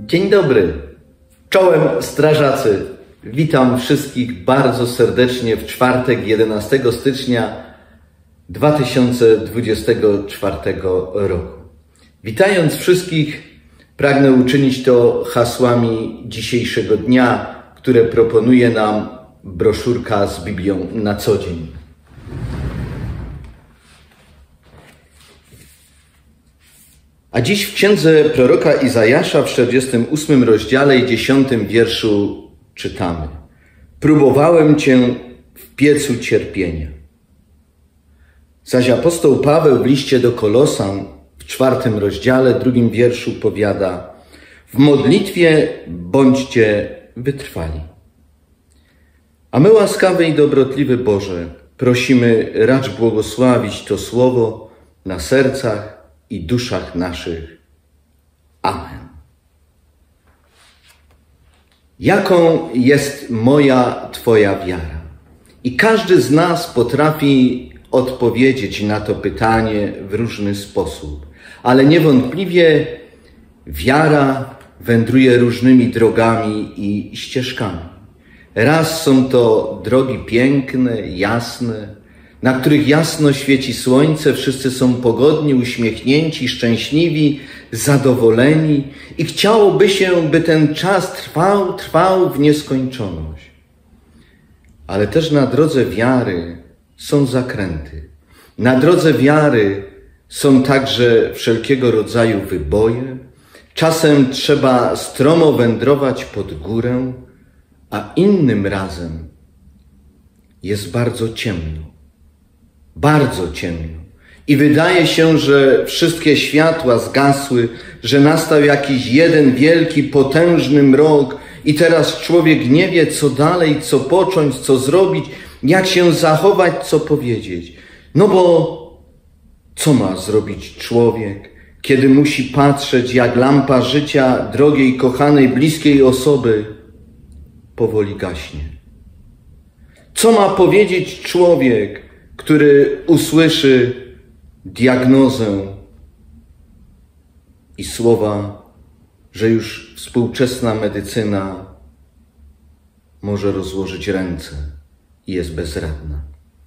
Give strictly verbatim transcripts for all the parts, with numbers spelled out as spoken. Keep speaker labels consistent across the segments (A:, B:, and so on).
A: Dzień dobry, czołem strażacy. Witam wszystkich bardzo serdecznie w czwartek jedenastego stycznia dwa tysiące dwudziestego czwartego roku. Witając wszystkich, pragnę uczynić to hasłami dzisiejszego dnia, które proponuje nam broszurka z Biblią na co dzień. A dziś w księdze proroka Izajasza w czterdziestym ósmym rozdziale i dziesiątym wierszu czytamy: próbowałem Cię w piecu cierpienia. Zaś apostoł Paweł w liście do Kolosan w czwartym rozdziale, drugim wierszu powiada: w modlitwie bądźcie wytrwali. A my, łaskawy i dobrotliwy Boże, prosimy, racz błogosławić to słowo na sercach i duszach naszych. Amen. Jaką jest moja, Twoja wiara? I każdy z nas potrafi odpowiedzieć na to pytanie w różny sposób, ale niewątpliwie wiara wędruje różnymi drogami i ścieżkami. Raz są to drogi piękne, jasne, na których jasno świeci słońce, wszyscy są pogodni, uśmiechnięci, szczęśliwi, zadowoleni i chciałoby się, by ten czas trwał, trwał w nieskończoność. Ale też na drodze wiary są zakręty. Na drodze wiary są także wszelkiego rodzaju wyboje. Czasem trzeba stromo wędrować pod górę, a innym razem jest bardzo ciemno. Bardzo ciemno. I wydaje się, że wszystkie światła zgasły, że nastał jakiś jeden wielki, potężny mrok i teraz człowiek nie wie, co dalej, co począć, co zrobić, jak się zachować, co powiedzieć. No bo co ma zrobić człowiek, kiedy musi patrzeć, jak lampa życia drogiej, kochanej, bliskiej osoby powoli gaśnie? Co ma powiedzieć człowiek, który usłyszy diagnozę i słowa, że już współczesna medycyna może rozłożyć ręce i jest bezradna?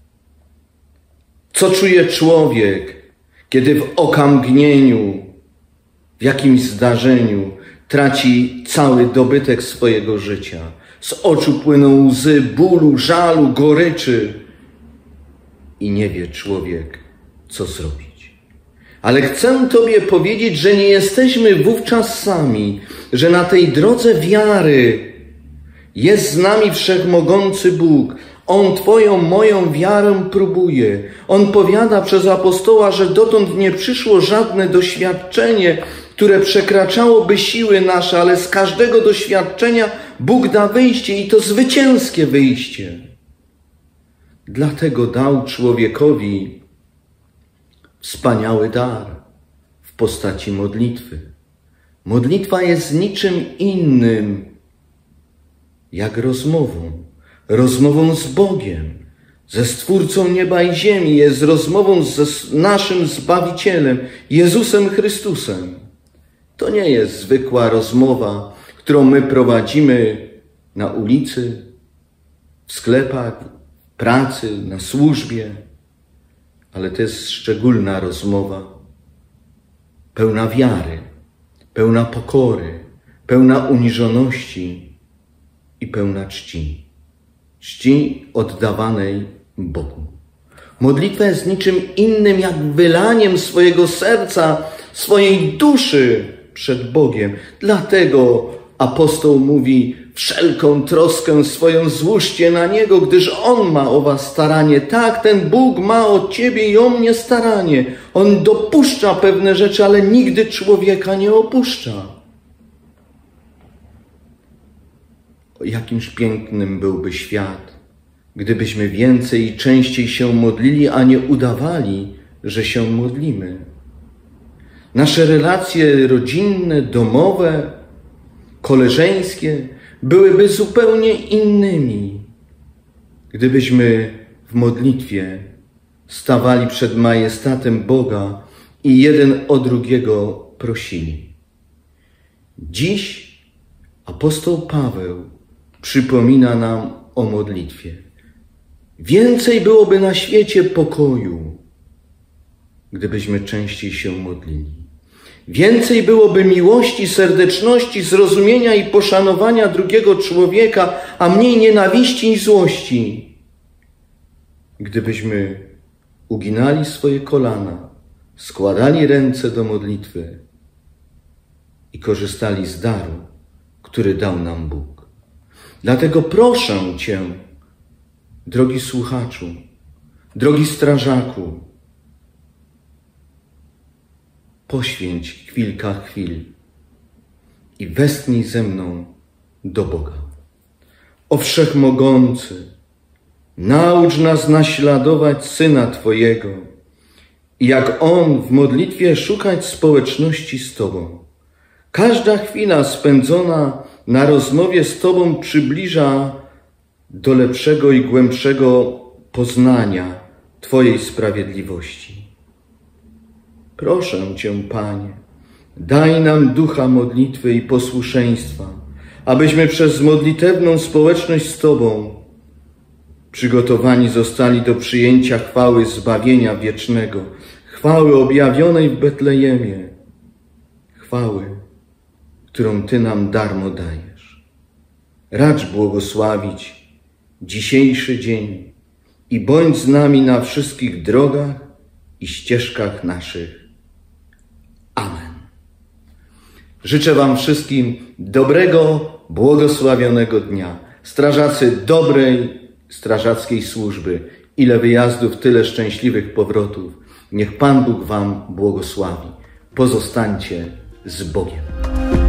A: Co czuje człowiek, kiedy w okamgnieniu, w jakimś zdarzeniu traci cały dobytek swojego życia? Z oczu płyną łzy bólu, żalu, goryczy i nie wie człowiek, co zrobić. Ale chcę Tobie powiedzieć, że nie jesteśmy wówczas sami, że na tej drodze wiary jest z nami wszechmogący Bóg. On Twoją, moją wiarę próbuje. On powiada przez apostoła, że dotąd nie przyszło żadne doświadczenie, które przekraczałoby siły nasze, ale z każdego doświadczenia Bóg da wyjście i to zwycięskie wyjście. Dlatego dał człowiekowi wspaniały dar w postaci modlitwy. Modlitwa jest niczym innym jak rozmową. Rozmową z Bogiem, ze Stwórcą nieba i ziemi. Jest rozmową z naszym Zbawicielem, Jezusem Chrystusem. To nie jest zwykła rozmowa, którą my prowadzimy na ulicy, w sklepach, pracy, na służbie, ale to jest szczególna rozmowa, pełna wiary, pełna pokory, pełna uniżoności i pełna czci. Czci oddawanej Bogu. Modlitwa jest niczym innym jak wylaniem swojego serca, swojej duszy przed Bogiem. Dlatego apostoł mówi: wszelką troskę swoją złóżcie na Niego, gdyż On ma o was staranie. Tak, ten Bóg ma o ciebie i o mnie staranie. On dopuszcza pewne rzeczy, ale nigdy człowieka nie opuszcza. O jakimś pięknym byłby świat, gdybyśmy więcej i częściej się modlili, a nie udawali, że się modlimy. Nasze relacje rodzinne, domowe, koleżeńskie byłyby zupełnie innymi, gdybyśmy w modlitwie stawali przed majestatem Boga i jeden o drugiego prosili. Dziś apostoł Paweł przypomina nam o modlitwie. Więcej byłoby na świecie pokoju, gdybyśmy częściej się modlili. Więcej byłoby miłości, serdeczności, zrozumienia i poszanowania drugiego człowieka, a mniej nienawiści i złości, gdybyśmy uginali swoje kolana, składali ręce do modlitwy i korzystali z daru, który dał nam Bóg. Dlatego proszę Cię, drogi słuchaczu, drogi strażaku, poświęć kilka chwil i westchnij ze mną do Boga. O Wszechmogący, naucz nas naśladować Syna Twojego i jak On w modlitwie szukać społeczności z Tobą. Każda chwila spędzona na rozmowie z Tobą przybliża do lepszego i głębszego poznania Twojej sprawiedliwości. Proszę Cię, Panie, daj nam ducha modlitwy i posłuszeństwa, abyśmy przez modlitewną społeczność z Tobą przygotowani zostali do przyjęcia chwały zbawienia wiecznego, chwały objawionej w Betlejemie, chwały, którą Ty nam darmo dajesz. Racz błogosławić dzisiejszy dzień i bądź z nami na wszystkich drogach i ścieżkach naszych. Amen. Życzę Wam wszystkim dobrego, błogosławionego dnia. Strażacy dobrej, strażackiej służby. Ile wyjazdów, tyle szczęśliwych powrotów. Niech Pan Bóg Wam błogosławi. Pozostańcie z Bogiem.